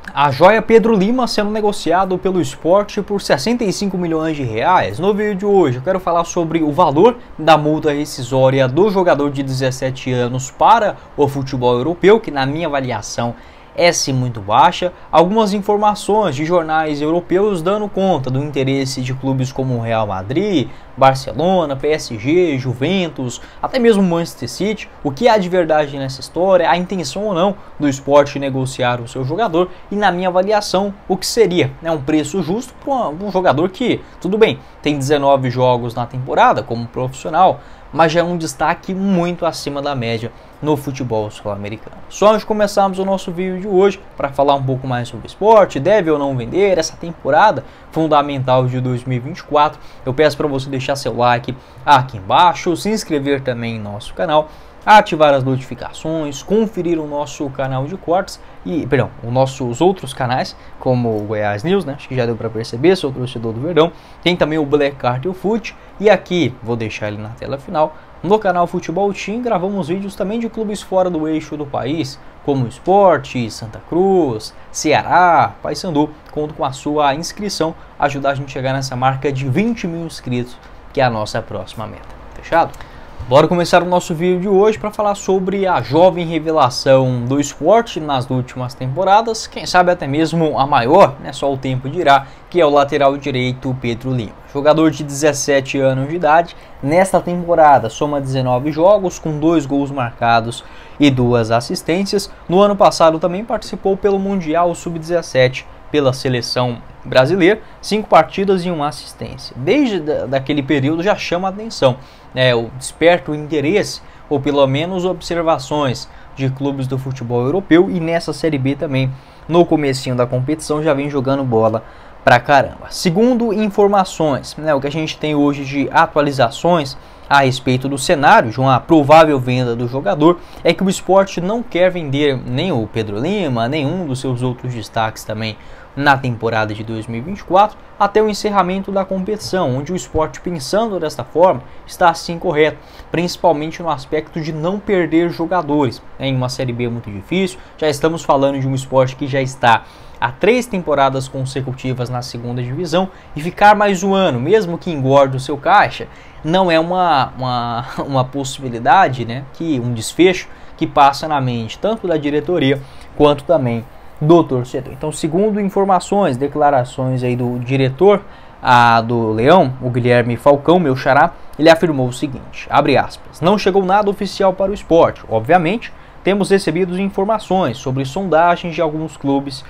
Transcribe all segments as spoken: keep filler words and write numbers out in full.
A joia Pedro Lima sendo negociado pelo Sport por sessenta e cinco milhões de reais. No vídeo de hoje eu quero falar sobre o valor da multa rescisória do jogador de dezessete anos para o futebol europeu, que na minha avaliação é sim muito baixa. Algumas informações de jornais europeus dando conta do interesse de clubes como o Real Madrid, Barcelona, P S G, Juventus, até mesmo Manchester City. O que há de verdade nessa história, a intenção ou não do Sport negociar o seu jogador e, na minha avaliação, o que seria, né, um preço justo para um jogador que, tudo bem, tem dezenove jogos na temporada como profissional, mas já é um destaque muito acima da média no futebol sul-americano. Só antes de começarmos o nosso vídeo de hoje, para falar um pouco mais sobre o Sport, deve ou não vender essa temporada fundamental de dois mil e vinte e quatro, eu peço para você deixar seu like aqui embaixo, se inscrever também em nosso canal, ativar as notificações, conferir o nosso canal de cortes e, perdão, os nossos outros canais, como o Goiás News, né? Acho que já deu para perceber, sou torcedor do Verdão. Tem também o Black Card e o Fute, e aqui, vou deixar ele na tela final, no canal Futebol Team gravamos vídeos também de clubes fora do eixo do país, como o Sport, Santa Cruz, Ceará, Paysandu. Conto com a sua inscrição, ajudar a gente a chegar nessa marca de vinte mil inscritos, que é a nossa próxima meta. Fechado? Bora começar o nosso vídeo de hoje para falar sobre a jovem revelação do Sport nas últimas temporadas, quem sabe até mesmo a maior, né, só o tempo dirá, que é o lateral direito Pedro Lima. Jogador de dezessete anos de idade, nesta temporada soma dezenove jogos com dois gols marcados e duas assistências. No ano passado também participou pelo Mundial sub dezessete pela seleção brasileira, cinco partidas e uma assistência. Desde da, daquele período já chama a atenção, né, o desperta o interesse, ou pelo menos observações de clubes do futebol europeu, e nessa Série B também, no comecinho da competição, já vem jogando bola pra caramba. Segundo informações, né, o que a gente tem hoje de atualizações a respeito do cenário de uma provável venda do jogador, é que o Sport não quer vender nem o Pedro Lima, nenhum dos seus outros destaques também na temporada de dois mil e vinte e quatro, até o encerramento da competição, onde o Sport, pensando desta forma, está assim correto, principalmente no aspecto de não perder jogadores, né, em uma Série B muito difícil. Já estamos falando de um Sport que já está há três temporadas consecutivas na segunda divisão, e ficar mais um ano, mesmo que engorde o seu caixa, não é uma, uma, uma possibilidade, né, que um desfecho que passa na mente tanto da diretoria quanto também do torcedor. Então, segundo informações, declarações aí do diretor a, do Leão, o Guilherme Falcão, meu xará, ele afirmou o seguinte, abre aspas, não chegou nada oficial para o Sport. Obviamente, temos recebido informações sobre sondagens de alguns clubes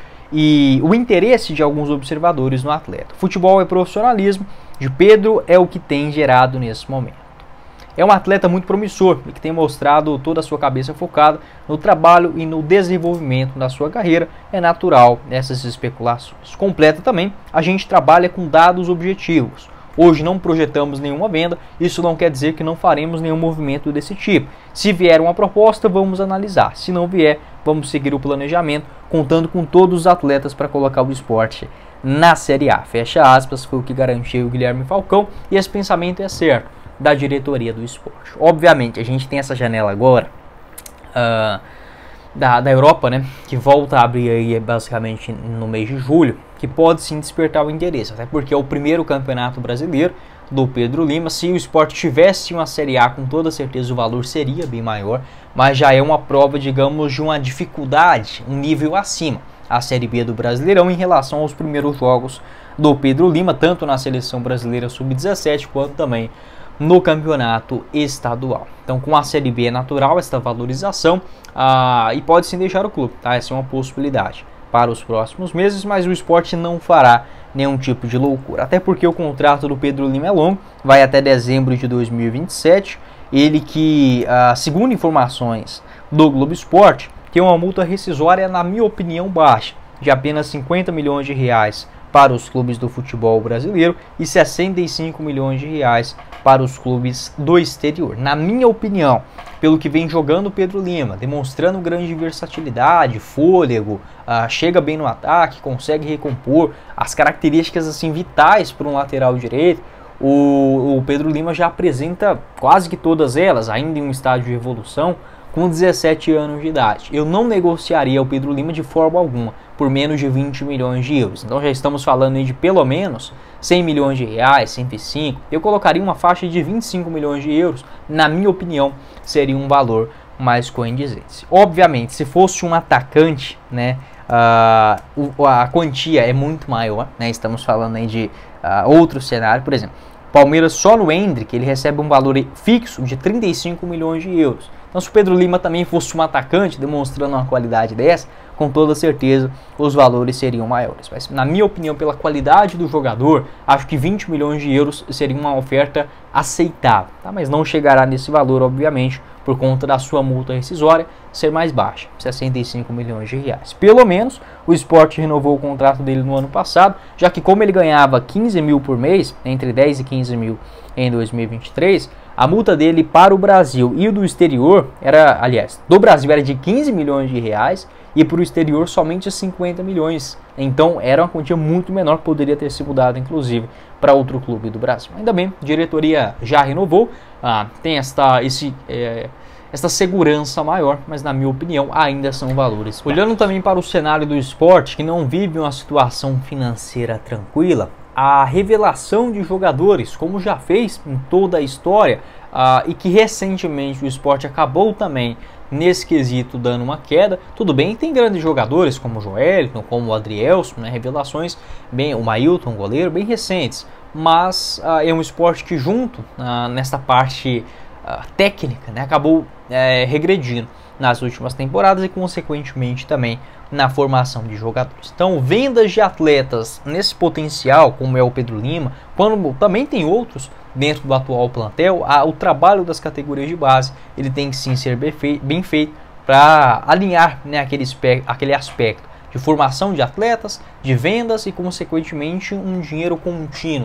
e o interesse de alguns observadores no atleta. Futebol é profissionalismo, de Pedro é o que tem gerado nesse momento. É um atleta muito promissor e que tem mostrado toda a sua cabeça focada no trabalho e no desenvolvimento da sua carreira. É natural essas especulações. Completa também, a gente trabalha com dados objetivos. Hoje não projetamos nenhuma venda, isso não quer dizer que não faremos nenhum movimento desse tipo. Se vier uma proposta, vamos analisar. Se não vier, vamos seguir o planejamento, contando com todos os atletas para colocar o Sport na Série A. Fecha aspas, foi o que garantiu o Guilherme Falcão, e esse pensamento é certo da diretoria do Sport. Obviamente, a gente tem essa janela agora uh, da, da Europa, né, que volta a abrir aí basicamente no mês de julho, que pode sim despertar o interesse, até porque é o primeiro campeonato brasileiro do Pedro Lima. Se o Sport tivesse uma Série A, com toda certeza o valor seria bem maior, mas já é uma prova, digamos, de uma dificuldade, um nível acima, a Série B do Brasileirão em relação aos primeiros jogos do Pedro Lima, tanto na seleção brasileira sub dezessete quanto também no campeonato estadual. Então, com a Série B é natural esta valorização, ah, e pode sim deixar o clube, tá? Essa é uma possibilidade para os próximos meses, mas o Sport não fará nenhum tipo de loucura, até porque o contrato do Pedro Lima é longo, vai até dezembro de dois mil e vinte e sete, ele que, ah, segundo informações do Globo Esporte, tem uma multa rescisória, na minha opinião, baixa, de apenas cinquenta milhões de reais para os clubes do futebol brasileiro e sessenta e cinco milhões de reais para os clubes do exterior. Na minha opinião, pelo que vem jogando o Pedro Lima, demonstrando grande versatilidade, fôlego, uh, chega bem no ataque, consegue recompor as características assim vitais para um lateral direito, o, o Pedro Lima já apresenta quase que todas elas, ainda em um estágio de evolução, com dezessete anos de idade. Eu não negociaria o Pedro Lima de forma alguma por menos de vinte milhões de euros. Então já estamos falando aí de pelo menos cem milhões de reais, cento e cinco. Eu colocaria uma faixa de vinte e cinco milhões de euros. Na minha opinião, seria um valor mais condizente. Obviamente, se fosse um atacante, né, uh, a quantia é muito maior, né? Estamos falando aí de uh, outro cenário, por exemplo. Palmeiras só no Endrick ele recebe um valor fixo de trinta e cinco milhões de euros. Então, se o Pedro Lima também fosse um atacante, demonstrando uma qualidade dessa, com toda certeza os valores seriam maiores. Mas, na minha opinião, pela qualidade do jogador, acho que vinte milhões de euros seria uma oferta aceitável. Tá? Mas não chegará nesse valor, obviamente, por conta da sua multa rescisória ser mais baixa, sessenta e cinco milhões de reais. Pelo menos o Sport renovou o contrato dele no ano passado, já que como ele ganhava quinze mil por mês, entre dez e quinze mil em dois mil e vinte e três, a multa dele para o Brasil e o do exterior era, aliás, do Brasil era de quinze milhões de reais e para o exterior somente cinquenta milhões. Então era uma quantia muito menor, que poderia ter se mudado inclusive para outro clube do Brasil. Ainda bem, a diretoria já renovou, ah, tem esta, esse, é, esta segurança maior, mas na minha opinião ainda são valores. Olhando também para o cenário do Sport, que não vive uma situação financeira tranquila, a revelação de jogadores, como já fez em toda a história, ah, e que recentemente o Sport acabou também nesse quesito dando uma queda. Tudo bem, tem grandes jogadores como o Joelton, como o Adrielson, né, revelações, bem, o Mailton, goleiro, bem recentes, mas uh, é um esporte que junto uh, nessa parte uh, técnica, né, acabou uh, regredindo nas últimas temporadas e consequentemente também na formação de jogadores. Então, vendas de atletas nesse potencial, como é o Pedro Lima, quando também tem outros dentro do atual plantel, a, o trabalho das categorias de base ele tem que sim ser bem feito, bem feito para alinhar, né, aquele, aquele aspecto de formação de atletas, de vendas e consequentemente um dinheiro contínuo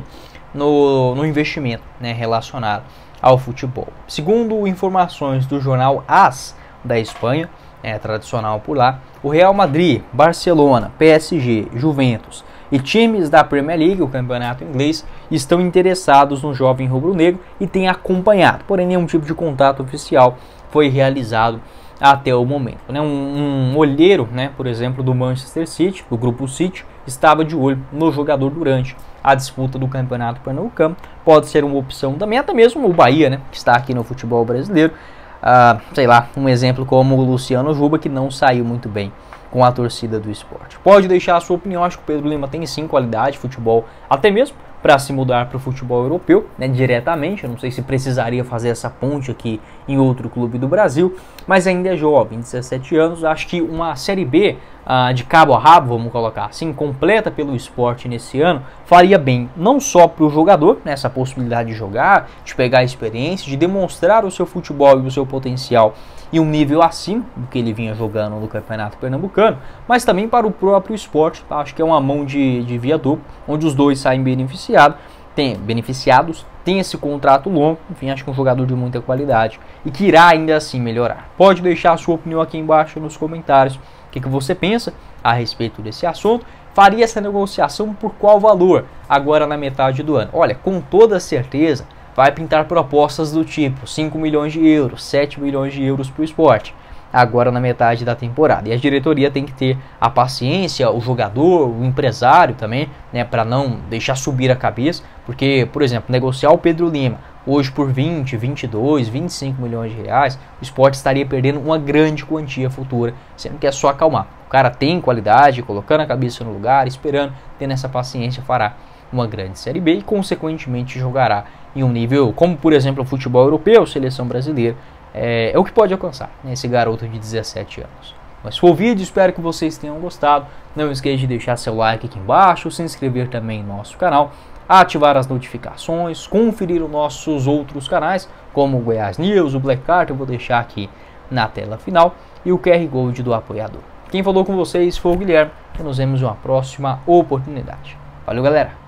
no, no investimento, né, relacionado ao futebol. Segundo informações do jornal AS da Espanha, é tradicional por lá, o Real Madrid, Barcelona, P S G, Juventus e times da Premier League, o campeonato inglês, estão interessados no jovem rubro-negro e têm acompanhado, porém nenhum tipo de contato oficial foi realizado até o momento. Né? Um, um olheiro, né, por exemplo, do Manchester City, do grupo City, estava de olho no jogador durante a disputa do campeonato pernambucano. Pode ser uma opção também, até mesmo o Bahia, né, que está aqui no futebol brasileiro. Uh, sei lá, um exemplo como o Luciano Juba, que não saiu muito bem com a torcida do Sport. Pode deixar a sua opinião, acho que o Pedro Lima tem sim qualidade de futebol, até mesmo para se mudar para o futebol europeu, né, diretamente. Eu não sei se precisaria fazer essa ponte aqui em outro clube do Brasil, mas ainda é jovem, dezessete anos. Acho que uma Série B uh, de cabo a rabo, vamos colocar assim, completa pelo Sport nesse ano, faria bem não só para o jogador, né, essa possibilidade de jogar, de pegar a experiência, de demonstrar o seu futebol e o seu potencial e um nível acima do que ele vinha jogando no Campeonato Pernambucano, mas também para o próprio Sport. Acho que é uma mão de, de via dupla, onde os dois saem beneficiados, tem, beneficiados, tem esse contrato longo. Enfim, acho que é um jogador de muita qualidade e que irá ainda assim melhorar. Pode deixar a sua opinião aqui embaixo nos comentários. O que, que você pensa a respeito desse assunto? Faria essa negociação por qual valor agora na metade do ano? Olha, com toda certeza vai pintar propostas do tipo cinco milhões de euros, sete milhões de euros para o Sport, agora na metade da temporada. E a diretoria tem que ter a paciência, o jogador, o empresário também, né, para não deixar subir a cabeça, porque, por exemplo, negociar o Pedro Lima hoje por vinte, vinte e dois, vinte e cinco milhões de reais, o Sport estaria perdendo uma grande quantia futura, sendo que é só acalmar. O cara tem qualidade, colocando a cabeça no lugar, esperando, tendo essa paciência, fará uma grande Série B e consequentemente jogará em um nível como, por exemplo, o futebol europeu, seleção brasileira, é, é o que pode alcançar, né, esse garoto de dezessete anos. Mas foi o vídeo, espero que vocês tenham gostado. Não esqueça de deixar seu like aqui embaixo, se inscrever também no nosso canal, ativar as notificações, conferir os nossos outros canais, como o Goiás News, o Black Card, eu vou deixar aqui na tela final, e o Q R Code do apoiador. Quem falou com vocês foi o Guilherme, e nos vemos em uma próxima oportunidade. Valeu, galera!